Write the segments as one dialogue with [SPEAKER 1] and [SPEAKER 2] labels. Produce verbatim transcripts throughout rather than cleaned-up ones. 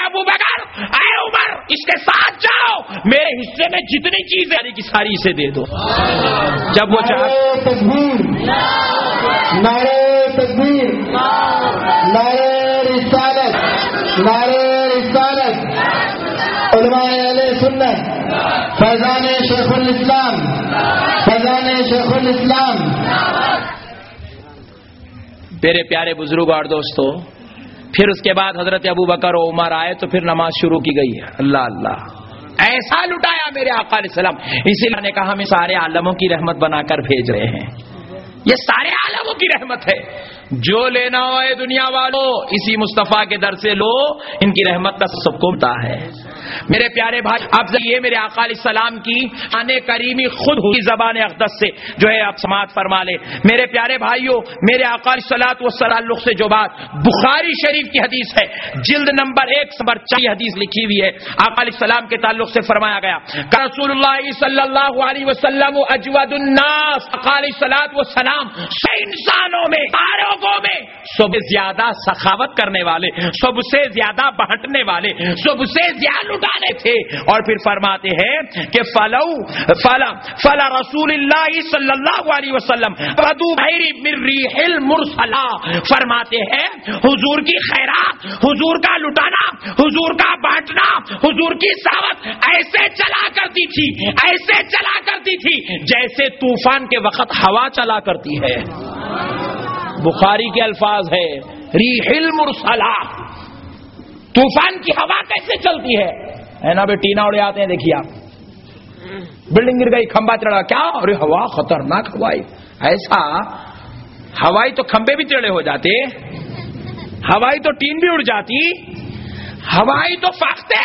[SPEAKER 1] ابو بکر اے عمر اس کے ساتھ جاؤ، میرے حصے میں جتنی چیزیں کی ساری اسے دے دو. جب وہ چاہ
[SPEAKER 2] تکبیر، نعرہ تکبیر، نعرہ رسالت، نعرہ رسالت، علماء اہل سنت، فیضان شیخ الاسلام، فیضان شیخ الاسلام.
[SPEAKER 1] میرے پیارے بزرگ اور دوستو، پھر اس کے بعد حضرت ابو بکر و عمر آئے تو پھر نماز شروع کی گئی ہے. اللہ اللہ ایسا لٹایا میرے آقا علیہ السلام. اسی لیے نے کہا ہمیں سارے عالموں کی رحمت بنا کر بھیج رہے ہیں. یہ سارے عالموں کی رحمت ہے. جو لینا ہو اے دنیا والوں اسی مصطفیٰ کے در سے لو، ان کی رحمت کا سب کو پتہ ہے. میرے پیارے بھائی اب یہ میرے آقا علیہ السلام کی آنے کریمی خود ہوئی زبان اقدس سے جو ہے آپ سماعت فرما لے. میرے پیارے بھائیوں، میرے آقا علیہ الصلوۃ والسلام سے جو بات بخاری شریف کی حدیث ہے، جلد نمبر ایک نمبر چار حدیث لکھی ہوئی ہے. آقا علیہ السلام کے تعلق سے فرمایا گیا کہ رسول اللہ صلی اللہ علیہ وسلم اجود الناس، آقا علیہ الصلوۃ والسلام سے انسانوں میں لوگوں میں سب سے زیادہ سخاوت کرنے والے، سب سے زیادہ بانٹنے والے، سب سے زیادہ لٹانے تھے. اور پھر فرماتے ہیں کہ فلو فلا فلا رسول اللہ صلی اللہ علیہ وسلم ردو بحیر من ریح المرسلہ. فرماتے ہیں حضور کی خیرات، حضور کا لٹانا، حضور کا بانٹنا، حضور کی ساوت ایسے چلا کرتی تھی، ایسے چلا کرتی تھی جیسے طوفان کے وقت ہوا چلا کرتی ہے. بخاری کے الفاظ ہے ریح المرسلہ. طوفان کی ہوا کیسے چلتی ہے؟ ہے نا بے ٹینا اڑے آتے ہیں. دیکھیے آپ بلڈنگ گر گئی، کھمبا چڑھا، کیا ارے ہوا خطرناک ہوائی. ایسا ہوائی تو کھمبے بھی ٹیڑھے ہو جاتے، ہوائی تو ٹین بھی اڑ جاتی، ہوائی تو فاختے،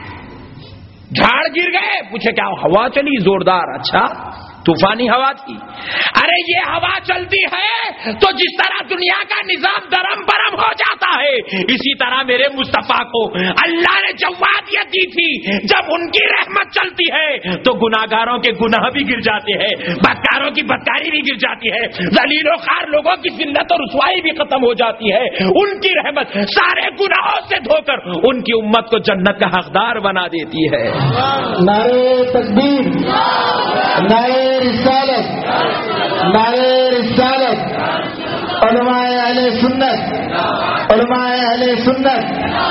[SPEAKER 1] جھاڑ گر گئے، پوچھے کیا ہوا چلی زوردار؟ اچھا طوفانی ہوا تھی. ارے یہ ہوا چلتی ہے تو جس طرح دنیا کا نظام درم برم ہو جاتا ہے، اسی طرح میرے مصطفیٰ کو اللہ نے جوادیت دی تھی. جب ان کی رحمت چلتی ہے تو گناہگاروں کے گناہ بھی گر جاتے ہیں، بدکاروں کی بدکاری بھی گر جاتی ہے، ذلیل و خوار لوگوں کی ذلت و رسوائی بھی ختم ہو جاتی ہے. ان کی رحمت سارے گناہوں سے دھو کر ان کی امت کو جنت کا حقدار بنا دیتی ہے.
[SPEAKER 2] نعرہ تکبیر، نعرہ رسالت، نعرہ رسالت، علماء اہل سنت، علماء اہل سنت.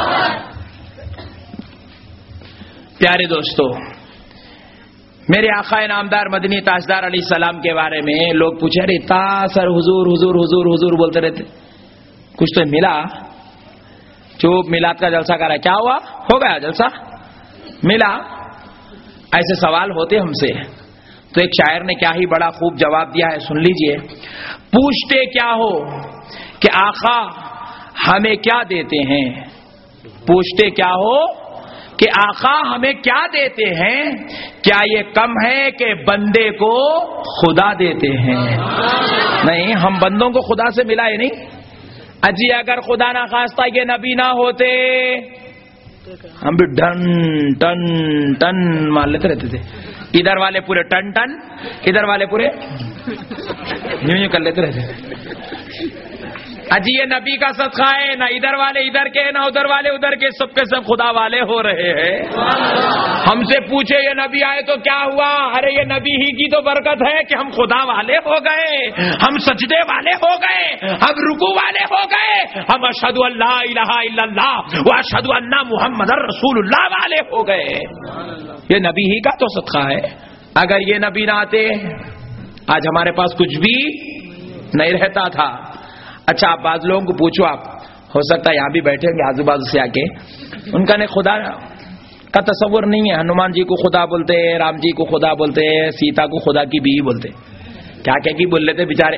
[SPEAKER 1] پیارے دوستو، میرے آقا نامدار مدنی تاجدار علیہ السلام کے بارے میں لوگ پوچھے رہے تا سر حضور حضور حضور حضور بولتے رہتے، کچھ تو ملا؟ چوب میلاد کا جلسہ کرا، کیا ہوا؟ ہو گیا جلسہ، ملا؟ ایسے سوال ہوتے ہم سے. تو ایک شاعر نے کیا ہی بڑا خوب جواب دیا ہے، سن لیجئے. پوچھتے کیا ہو کہ آقا ہمیں کیا دیتے ہیں، پوچھتے کیا ہو کہ آقا ہمیں کیا دیتے ہیں، کیا یہ کم ہے کہ بندے کو خدا دیتے ہیں؟ نہیں، ہم بندوں کو خدا سے ملا ہے نہیں. اجی اگر خدا نہ خواستہ یہ نبی نہ ہوتے ہم بھی ڈن ٹن ٹن مان لیتے رہتے تھے. ادھر والے پورے ٹن ٹن، ادھر والے پورے یوں یوں کر لیتے رہتے. اجی یہ نبی کا صدقہ ہے، نہ ادھر والے ادھر کے نہ ادھر والے ادھر کے، سب کے سب خدا والے ہو رہے ہیں. ہم سے پوچھے یہ نبی آئے تو کیا ہوا؟ ارے یہ نبی ہی کی تو برکت ہے کہ ہم خدا والے ہو گئے، ہم سجدے والے ہو گئے، ہم رکوع والے ہو گئے، ہم اشہد ان لا الہ الا اللہ و اشہد ان محمد رسول اللہ والے ہو گئے. یہ نبی ہی کا تو صدقہ ہے. اگر یہ نبی نہ آتے آج ہمارے پاس کچھ بھی نہیں رہتا تھا. اچھا آپ بعض لوگوں کو پوچھو، آپ ہو سکتا ہے یہاں بھی بیٹھے ہوں گے آزو بازو سے آ کے، ان کا نے خدا کا تصور نہیں ہے. ہنومان جی کو خدا بولتے ہیں، رام جی کو خدا بولتے ہیں، سیتا کو خدا کی بیوی بولتے، کیا کیا کی بول لیتے بیچارے.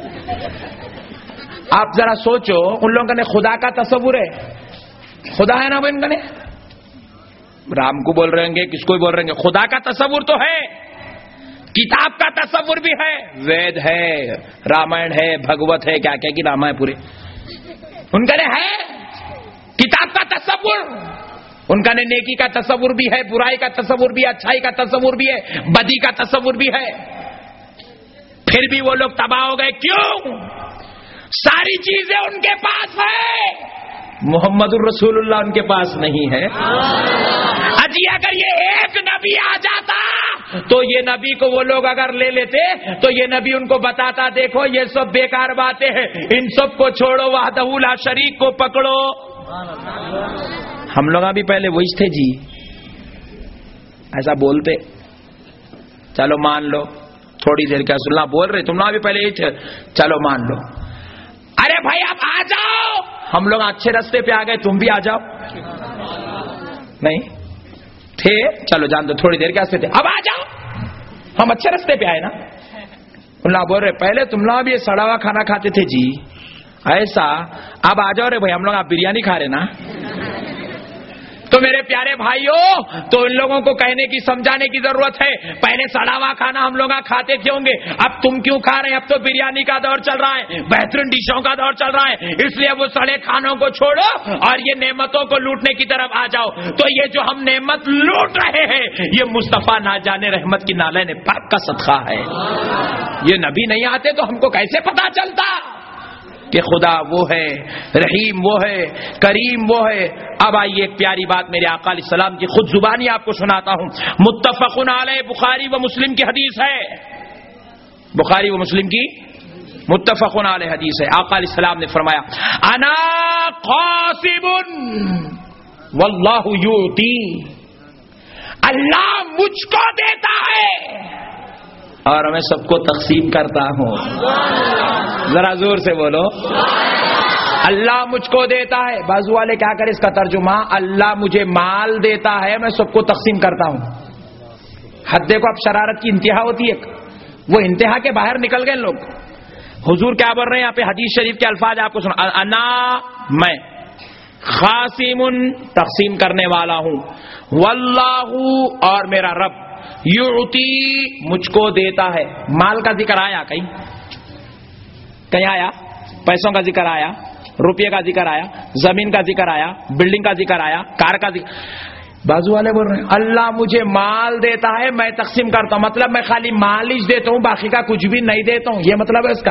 [SPEAKER 1] آپ ذرا سوچو ان لوگوں کا نے خدا کا تصور ہے، خدا ہے نا وہ ان کا نے، رام کو بول رہے ہوں گے، کس کو بول رہے ہوں گے، خدا کا تصور تو ہے، کتاب کا تصور بھی ہے، وید ہے، رامائن ہے، بھگوت ہے، کیا کیا کی راما ہے پورے ان کا نے ہے. کتاب کا تصور ان کا نے، نیکی کا تصور بھی ہے، برائی کا تصور بھی ہے، اچھائی کا تصور بھی ہے، بدی کا تصور بھی ہے. پھر بھی وہ لوگ تباہ ہو گئے. کیوں؟ ساری چیزیں ان کے پاس ہے محمد الرسول اللہ ان کے پاس نہیں ہے. اجی اگر یہ ایک نبی آ جاتا تو یہ نبی کو وہ لوگ اگر لے لیتے تو یہ نبی ان کو بتاتا دیکھو یہ سب بیکار باتیں ہیں, ان سب کو چھوڑو, وحدہ لا شریک کو پکڑو. ہم لوگ ابھی پہلے وہی تھے جی, ایسا بولتے چلو مان لو, تھوڑی دیر کیا سننا بول رہے تم لوگ ابھی پہلے ہی تھے, چلو مان لو. ارے بھائی اب آ جاؤ, ہم لوگ اچھے راستے پہ آ گئے, تم بھی آ جاؤ. نہیں تھے, چلو جان دو تھوڑی دیر کے راستے تھے, اب آ جاؤ, ہم اچھے راستے پہ آئے نا. اللہ بول رہے پہلے تم لوگ بھی یہ سڑا ہوا کھانا کھاتے تھے جی, ایسا اب آ جاؤ. رے بھائی ہم لوگ آپ بریانی کھا رہے نا. تو میرے پیارے بھائیوں, تو ان لوگوں کو کہنے کی سمجھانے کی ضرورت ہے. پہلے سڑا ہوا کھانا ہم لوگ کھاتے تھے ہوں گے, اب تم کیوں کھا رہے ہیں؟ اب تو بریانی کا دور چل رہا ہے, بہترین ڈشوں کا دور چل رہا ہے, اس لیے وہ سڑے کھانوں کو چھوڑو اور یہ نعمتوں کو لوٹنے کی طرف آ جاؤ. تو یہ جو ہم نعمت لوٹ رہے ہیں یہ مصطفیٰ نہ جانے رحمت کی نالین پاک کا صدقہ ہے. یہ نبی نہیں آتے تو ہم کو کیسے پتا چلتا کہ خدا وہ ہے, رحیم وہ ہے, کریم وہ ہے. اب آئیے ایک پیاری بات میرے آقا علیہ السلام کی خود زبانی آپ کو سناتا ہوں. متفقن علیہ, بخاری و مسلم کی حدیث ہے, بخاری و مسلم کی متفقن علیہ حدیث ہے. آقا علیہ السلام نے فرمایا انا قاسم واللہ یعطی, اللہ مجھ کو دیتا ہے اور میں سب کو تقسیم کرتا ہوں. ذرا زور سے بولو, اللہ مجھ کو دیتا ہے. بازو والے کیا کرے اس کا ترجمہ, اللہ مجھے مال دیتا ہے میں سب کو تقسیم کرتا ہوں. حد دیکھو اب شرارت کی انتہا ہوتی ہے, وہ انتہا کے باہر نکل گئے لوگ. حضور کیا بول رہے ہیں یہاں پہ, حدیث شریف کے الفاظ آپ کو سنا, انا میں, خاسم تقسیم کرنے والا ہوں, واللہ اور میرا رب, یعطی مجھ کو دیتا ہے. مال کا ذکر آیا کہیں کہیں آیا, پیسوں کا ذکر آیا, روپیے کا ذکر آیا, زمین کا ذکر آیا, بلڈنگ کا ذکر آیا, کار کا ذکر. بازو والے بول رہے ہیں اللہ مجھے مال دیتا ہے میں تقسیم کرتا ہوں, مطلب میں خالی مال ہی دیتا ہوں باقی کا کچھ بھی نہیں دیتا ہوں, یہ مطلب ہے اس کا.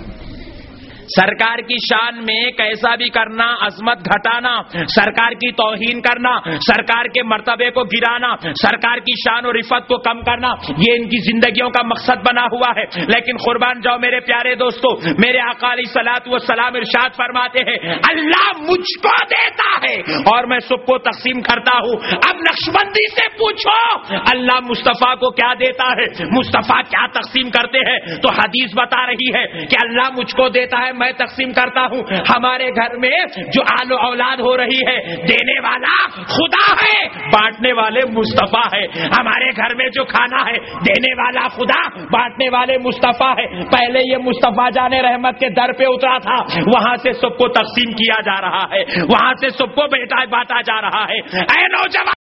[SPEAKER 1] سرکار کی شان میں کیسا بھی کرنا, عظمت گھٹانا, سرکار کی توہین کرنا, سرکار کے مرتبے کو گرانا, سرکار کی شان اور عفت کو کم کرنا, یہ ان کی زندگیوں کا مقصد بنا ہوا ہے. لیکن قربان جاؤ میرے پیارے دوستو, میرے آقا علیہ الصلوۃ والسلام ارشاد فرماتے ہیں اللہ مجھ کو دیتا ہے اور میں سب کو تقسیم کرتا ہوں. اب نقشبندی سے پوچھو اللہ مصطفیٰ کو کیا دیتا ہے, مصطفیٰ کیا تقسیم کرتے ہیں؟ تو حدیث بتا رہی ہے کہ اللہ مجھ کو دیتا ہے میں تقسیم کرتا ہوں. ہمارے گھر میں جو آل و اولاد ہو رہی ہے دینے والا خدا ہے, بانٹنے والے مصطفیٰ ہے. ہمارے گھر میں جو کھانا ہے دینے والا خدا, بانٹنے والے مصطفیٰ ہے. پہلے یہ مصطفیٰ جانے رحمت کے در پہ اترا تھا, وہاں سے سب کو تقسیم کیا جا رہا ہے, وہاں سے سب کو بیٹا بانٹا جا رہا ہے. اے نوجوان